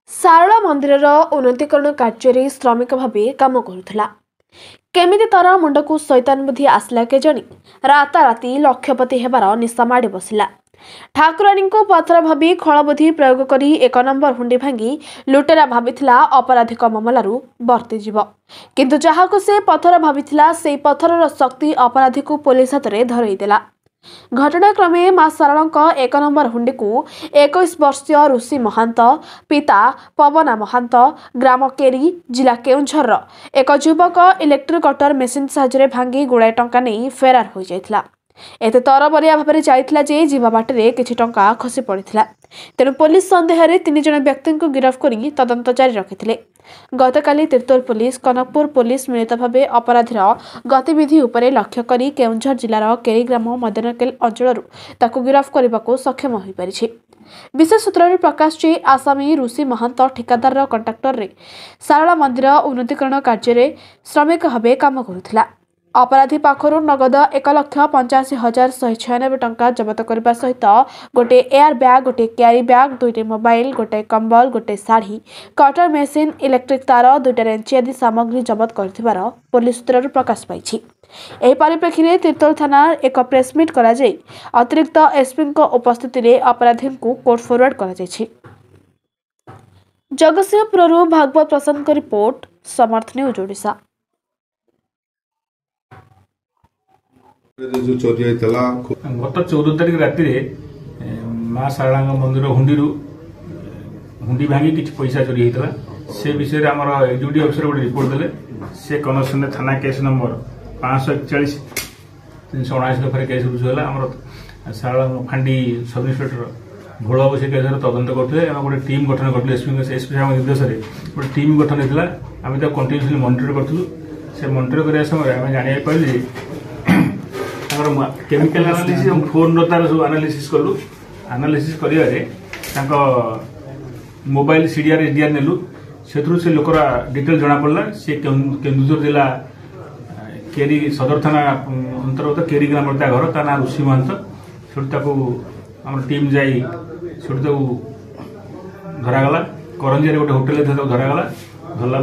सारला मंदिर उन्नतीकरण कार्य श्रमिक भाव काम करुला केमिति तार मुंडक शैतान बुद्धि आसला के जानी राताराति लक्षपति हेबार निशा माड़ी बसिला। ठाकुराणी को पथर भावी खल बुद्धि प्रयोग करी 1 नंबर हुंडी भांगी लुटेरा भाविथिला अपराधिक मामलारू बर्तीजीव, किंतु जहाको से पथर भाविथिला से पथरर शक्ति अपराधी को पुलिस हाथ में धरईदेला। घटनाक्रमे मां सारला 1 नंबर हुंडी को 21 वर्षीय ऋषि महांत पिता पवना महांत ग्राम केरी जिला केउंझर एक युवक इलेक्ट्रिक कटर मेसीन साहाय्य भांगी गुड़ाए टंका नहीं फेरार हो जाइथिला। एते तरबरिया भाव में जाइथिला जे जीवा बाटे किछि टंका खसी पड़िथिला। तेणु पुलिस संदेह 3 जन व्यक्ति को गिरफ्त करी तदंत जारी रखिथिले। गतकाली तिर्तोल पुलिस कनकपुर पुलिस मिलित भाव अपराधीर गतिविधि उपरे लक्ष्य करी केउंझर जिलार केरी ग्राम मदनकेल अंचल ताकू गिरफ्त करने सक्षम हो पारिछि। विशेष सूत्र प्रकाश जे आसामी ऋषि महंत ठिकादार कंट्राक्टर रे सारला मंदिर उन्नतीकरण कार्य श्रमिक भाव काम करुला। अपराधी पाखर नगद 1,85,196 टंका जबत करने सहित गोटे एयर बैग गोटे क्यारी बैग 2टी मोबाइल गोटे कंबल गोटे शाढ़ी कटर मेसीन इलेक्ट्रिक तार 2टा रेंच आदि सामग्री जबत कर पुलिस सूत्र प्रकाश पाई। एही परिप्रेक्षी में तिर्तोल थाना एक प्रेसमिट करा जाय अतिरिक्त एसपी उपस्थिति में अपराधी को कोर्ट फॉरवर्ड करा जायछि। जगतसिंहपुर भागवत प्रसाद को रिपोर्ट समर्थ न्यूज ओडिशा। जो चोरी होता गत 14 तारिख राति माँ सारला मंदिर हुंडी भांगी किसी पैसा चोरी होता से विषय आम एग्जीक्यूटिव अफिसर गोटे रिपोर्ट देले से कनेक्शन थाना केस नंबर 541 379 दफार केस रुजु है। आम सारला फांडी सब इन्सपेक्टर भोल बाबू से केस तदंत करते गोटे टीम गठन करें एसपी साहब निर्देश में गोटे टीम गठन होता आम कंटिन्यूसली मॉनिटर करूँ। से मॉनिटर करने समय आम जाना पारे केमिकल एनालिसिस और फोन तार सब एनालिसिस कलु। एनालिसिस कर मोबाइल सीडीआर एसडीआर नेलु से लोकर डिटेल जना पड़ा। सी केन्दुझर जिला केरी सदर थाना अंतर्गत केरी ग्राम घर ता ना ऋषि महंत आम टीम जाई धरागला। करंजिया गोटे होटेल धरागला। धरला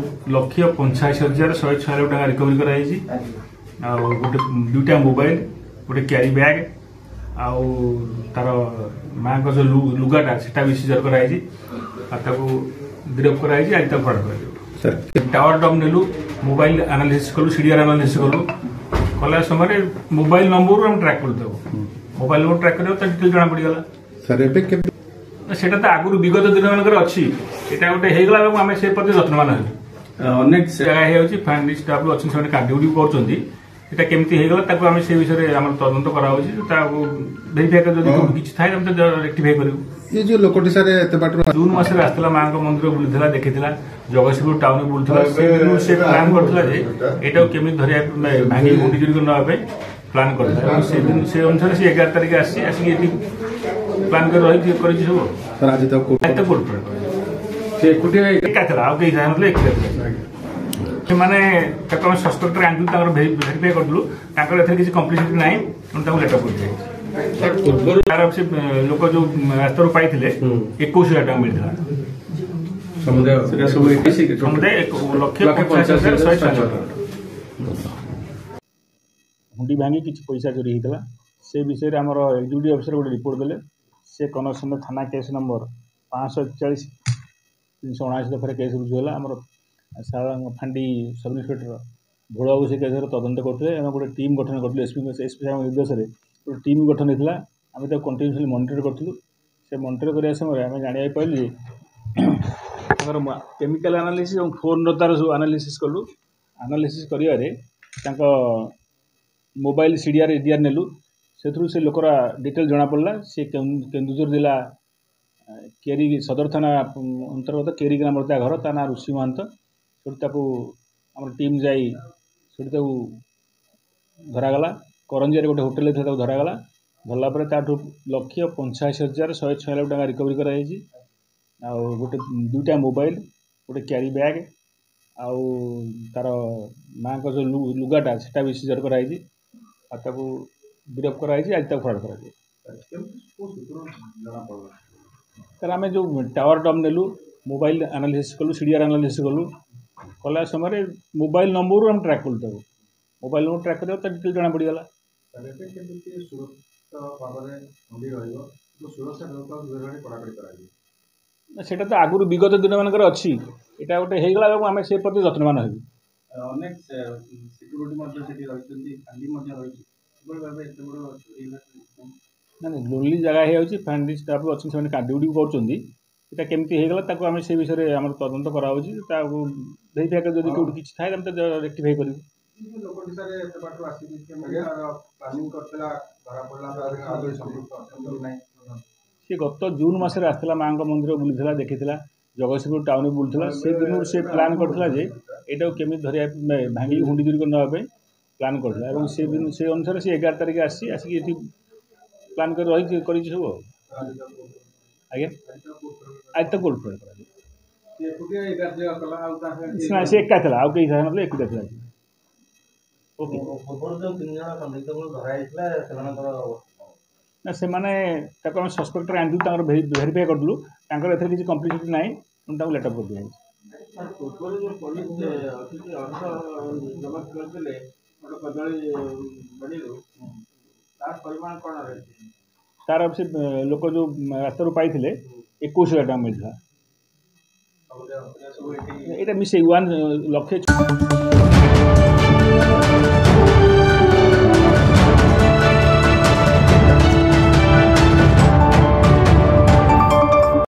1,85,196 टका रिकवरी कराई। गोटे 2टा मोबाइल गोटे क्यारी बैग आउ तार माँ का जो लुगाटा से भी सीजर कराई गिरफ्त कराई। आज तक फरार टावर डम नेलु मोबाइल एनालिसिस कलु सीडीआर एनालिसिस कलु कला समय मोबाइल नंबर हम ट्रैक करदेव मोबाइल नंबर ट्रैक कर डिटेल जना पड़गला। सेटा तो आगुरी विगत दिन मानक अच्छी यहाँ गोटे होगा आम से प्रति यत्नवान अनेक जगह फैमिली स्टाफ अच्छे ड्यूटी कर এটা কেমতি হয়েগলা তাকে আমি সেই বিষয়ে আমার তদন্ত করা হচ্ছে তাকে ভেরিফাই করে যদি কিছু থাকে আমি তো রেক্টিফাই করিব। এই যে লোকটি স্যার এতে বাট জুন মাসে আসলা মাঙ্ক মন্দির বুলিথিলা দেখিথিলা জগতସିଂହପୁର টাউন বুলিথিলা সে প্ল্যান করথিলা যে এটাও কেমি ধরিয়া ভাঙি গুন্ডি চুরি নবা পাই প্ল্যান করথিলা। সেই দিন সেই অনুসারে সে 11 তারিখে আসছি আসি এটি প্ল্যান করে রহি করেছি সব। স্যার আজ তো কোর্ট সে কুটি একাথলা আর কেই জানলে একাথলা मैंने सस्पेक्टर आंगुल भेरीफाई करूँ किसी कम्प्लीसिटी ना लेटर कर लोक जो रास्ता पाई 21,000 टका मिलता हुंडी भांगी किसी पैसा चोरी होता से विषय आम एग्जीक्यूटिव अफिसर गोटे रिपोर्ट देले से कनेक्शन थाना केस नंबर 541 379 दफार केस रुजु है। आम सारला फांडी सब इन्सपेक्टर भोल बाबू से केस तदंत करते गोटे टीम गठन करूँ एसपी साहब निर्देश में गोटे टीम गठन होता आम कंटिन्यूसली मॉनिटर करूँ। से मॉनिटर करने समय आम जाना पारे केमिकल एनालिसिस और फोन तार सब एनालिसिस कलु। एनालिसिस कर मोबाइल सीडीआर एसडीआर नेलु से लोकर डिटेल जना पड़ा। सी केन्दुझर जिला केरी सदर थाना अंतर्गत केरी ग्राम घर ता ना ऋषि महंत आम टीम जाई धरागला। करंजिया गोटे होटेल धरागला। धरला 1,85,196 टका रिकवरी कराई। गोटे 2टा मोबाइल गोटे क्यारी बैग आउ तार माँ का जो लुगाटा से भी सीजर कराई गिरफ्त कराई। आज तक फरार करा। आम जो टावर डम नेलु मोबाइल एनालिसिस कलु सीडीआर एनालिसिस कलु कला समय मोबाइल नंबर हम ट्रैक कलु तब मोबाइल नंबर ट्रैक कर डिटेल जना पड़गला सेटा तो आगुरी विगत दिन मानकर अच्छी यहाँ गोटे होगला आम से प्रति यत्नवान हेबू अनेक सिक्यूरीटी सेठी रही फांडी रही ना लोनली जगह हो फैमिली स्टाफ अच्छे से ड्यूटी कर केमती होगला आम से विषय में आम तदंत कराफाई कर जो कौटी किसी थाए तो रेक्टिफाई कर सी गत जून मसरे आसला माँ मंदिर बुलूला देखी जगतसिंहपुर टाउन बुलूला से दिन से प्लां करता यहाँ केमी धरिया भांगी हुंडी चोरी नापी प्लां करता से दिन से अनुसार से 11 तारिख आसिक प्लां कर रही सब आज्ञा आज तो कोर्ट ना से एका था आउ कहीं मतलब एकुटा था ओके ना से माने आम सस्पेक्ट आनी भेरीफाई करूँ किसी कम्प्लीसिटी ना लेटर कर दिया तार से लोक जो रास्ता पाई 21,000 टका मिलता यहाँ मिसे 1 लक्ष